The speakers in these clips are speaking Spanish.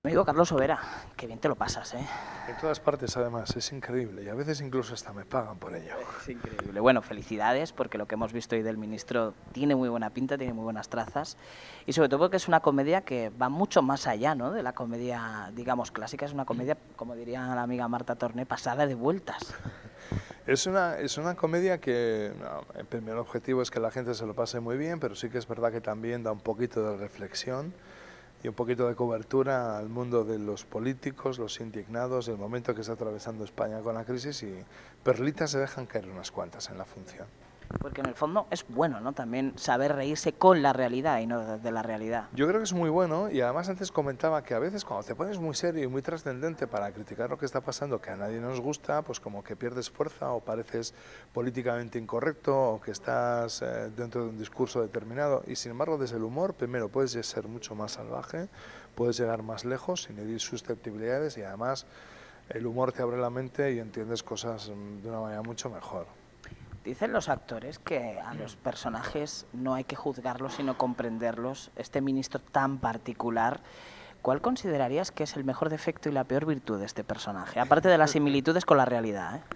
Amigo Carlos Sobera, qué bien te lo pasas, ¿eh? En todas partes, además, es increíble y a veces incluso hasta me pagan por ello. Es increíble. Bueno, felicidades porque lo que hemos visto hoy del ministro tiene muy buena pinta, tiene muy buenas trazas y sobre todo porque es una comedia que va mucho más allá, ¿no?, de la comedia, digamos, clásica. Es una comedia, como diría la amiga Marta Torné, pasada de vueltas. Es una comedia que el primer objetivo es que la gente se lo pase muy bien, pero sí que es verdad que también da un poquito de reflexión y un poquito de cobertura al mundo de los políticos, los indignados, el momento que está atravesando España con la crisis, y perlitas se dejan caer unas cuantas en la función. Porque en el fondo es bueno, ¿no?, también saber reírse con la realidad y no desde la realidad. Yo creo que es muy bueno, y además antes comentaba que a veces cuando te pones muy serio y muy trascendente para criticar lo que está pasando, que a nadie nos gusta, pues como que pierdes fuerza o pareces políticamente incorrecto o que estás dentro de un discurso determinado, y sin embargo desde el humor primero puedes ser mucho más salvaje, puedes llegar más lejos sin herir susceptibilidades, y además el humor te abre la mente y entiendes cosas de una manera mucho mejor. Dicen los actores que a los personajes no hay que juzgarlos, sino comprenderlos. Este ministro tan particular, ¿cuál considerarías que es el mejor defecto y la peor virtud de este personaje? Aparte de las similitudes con la realidad, ¿eh?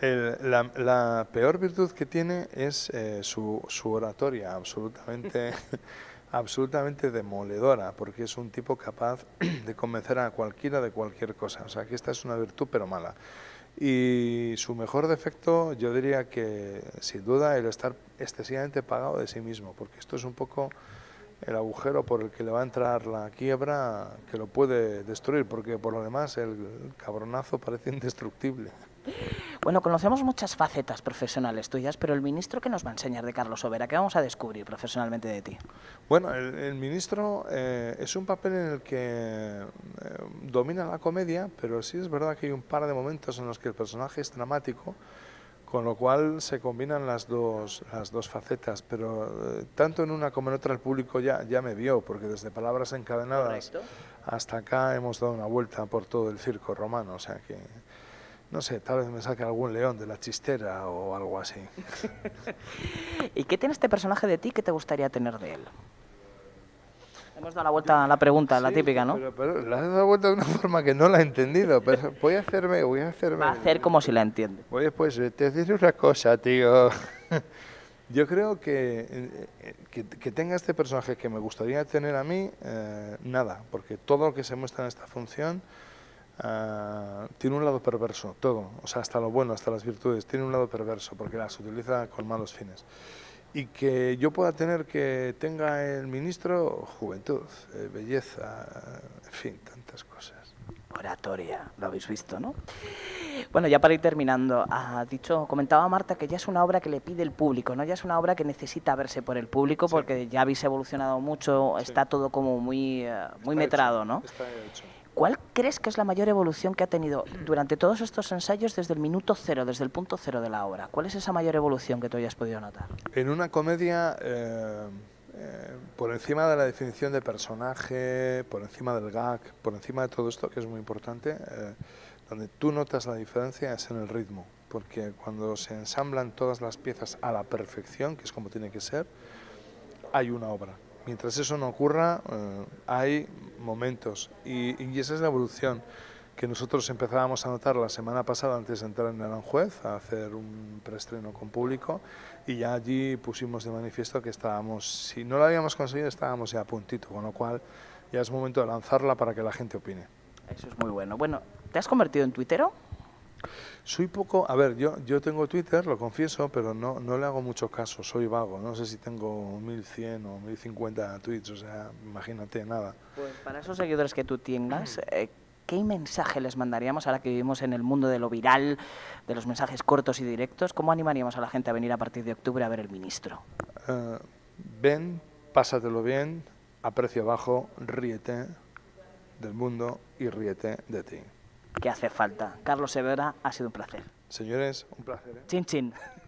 La peor virtud que tiene es su oratoria, absolutamente, absolutamente demoledora, porque es un tipo capaz de convencer a cualquiera de cualquier cosa. O sea, que esta es una virtud pero mala. Y su mejor defecto, yo diría que sin duda el estar excesivamente pagado de sí mismo, porque esto es un poco el agujero por el que le va a entrar la quiebra, que lo puede destruir, porque por lo demás el cabronazo parece indestructible. Bueno, conocemos muchas facetas profesionales tuyas, pero el ministro, ¿qué nos va a enseñar de Carlos Sobera? ¿Qué vamos a descubrir profesionalmente de ti? Bueno, el ministro es un papel en el que domina la comedia, pero sí es verdad que hay un par de momentos en los que el personaje es dramático, con lo cual se combinan las dos facetas, pero tanto en una como en otra el público ya me vio, porque desde Palabras Encadenadas Correcto. hasta acá hemos dado una vuelta por todo el circo romano, o sea que, no sé, tal vez me saque algún león de la chistera o algo así. ¿Y qué tiene este personaje de ti que te gustaría tener de él? Hemos dado la vuelta a la pregunta, la Sí, típica, ¿no? pero le has dado vuelta de una forma que no la he entendido, pero Va a hacer como si la entiende. pues te diré una cosa, tío. Yo creo que tenga este personaje que me gustaría tener a mí, nada, porque todo lo que se muestra en esta función tiene un lado perverso, todo, o sea, hasta lo bueno, hasta las virtudes, tiene un lado perverso, porque las utiliza con malos fines. Y que yo pueda tener, que tenga el ministro, juventud, belleza, en fin, tantas cosas. Oratoria, lo habéis visto, ¿no? Bueno, ya para ir terminando, comentaba Marta que ya es una obra que le pide el público, ¿no? Ya es una obra que necesita verse por el público, Sí, porque ya habéis evolucionado mucho, sí, está todo como muy está hecho, metrado, ¿no? está hecho. ¿Cuál crees que es la mayor evolución que ha tenido durante todos estos ensayos desde el minuto cero, desde el punto cero de la obra? ¿Cuál es esa mayor evolución que tú hayas podido notar? En una comedia, por encima de la definición de personaje, por encima del gag, por encima de todo esto, que es muy importante, donde tú notas la diferencia es en el ritmo, porque cuando se ensamblan todas las piezas a la perfección, que es como tiene que ser, hay una obra. Mientras eso no ocurra, hay momentos, y esa es la evolución que nosotros empezábamos a notar la semana pasada antes de entrar en Aranjuez a hacer un preestreno con público, y ya allí pusimos de manifiesto que estábamos, si no lo habíamos conseguido, estábamos ya a puntito, con lo cual ya es momento de lanzarla para que la gente opine. Eso es muy bueno. Bueno, ¿te has convertido en tuitero? Soy poco, a ver, yo tengo Twitter, lo confieso, pero no le hago mucho caso, soy vago, no sé si tengo 1100 o 1050 tweets, o sea, imagínate, nada. Pues para esos seguidores que tú tengas, ¿qué mensaje les mandaríamos ahora que vivimos en el mundo de lo viral, de los mensajes cortos y directos? ¿Cómo animaríamos a la gente a venir a partir de octubre a ver El Ministro? Eh, Ven, pásatelo bien, a precio bajo, ríete del mundo y ríete de ti. ¿Qué hace falta? Carlos Severa, ha sido un placer. Señores, un placer, ¿eh? Chin, chin.